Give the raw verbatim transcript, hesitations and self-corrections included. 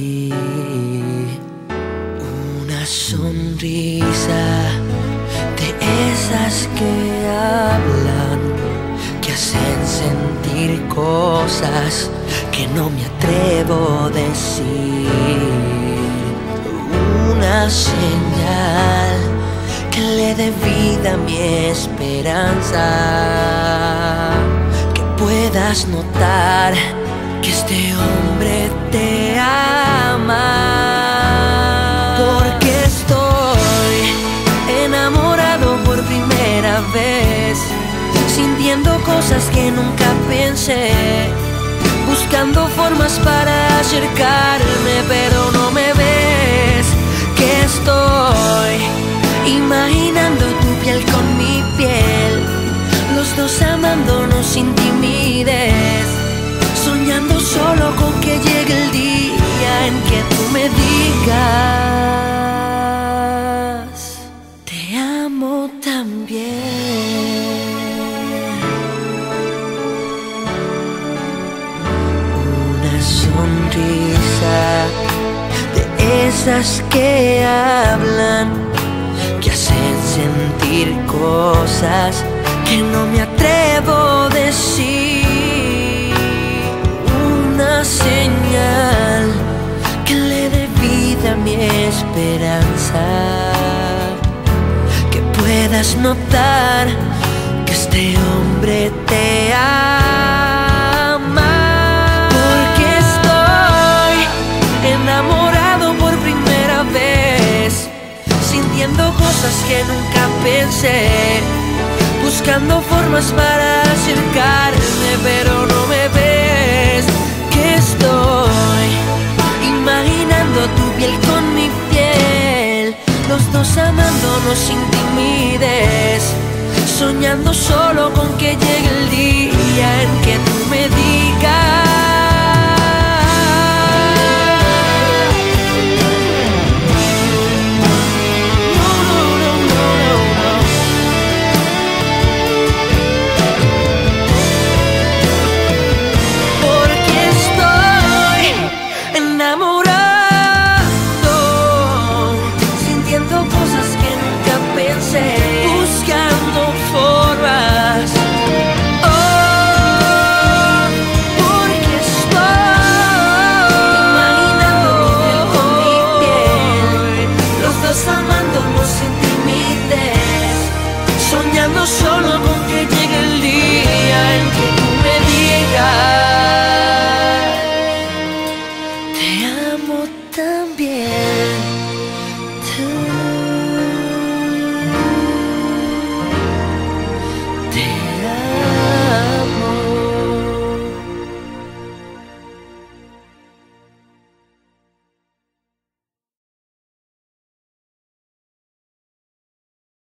Una sonrisa de esas que hablan, que hacen sentir cosas que no me atrevo a decir. Una señal que le dé vida a mi esperanza, que puedas notar que este hombre te ama. Porque estoy enamorado por primera vez, sintiendo cosas que nunca pensé, buscando formas para acercarme, pero no me ves. Que estoy imaginando tu piel con mi piel, los dos amándonos sin timidez, soñando solo con que llegue el día en que tú me digas te amo también. Una sonrisa de esas que hablan, que hacen sentir cosas que no me atrevo a decir. Una señal que le dé vida a mi esperanza, que puedas notar que este hombre te ama. Porque estoy enamorado por primera vez, sintiendo cosas que nunca pensé, buscando formas para acercarme, pero no me ves. Que estoy imaginando tu piel con mi piel, los dos amándonos sin timidez, soñando solo con que llegue el día en que tú me digas solo con que llegue el día en que tú me digas te amo también. Tú, te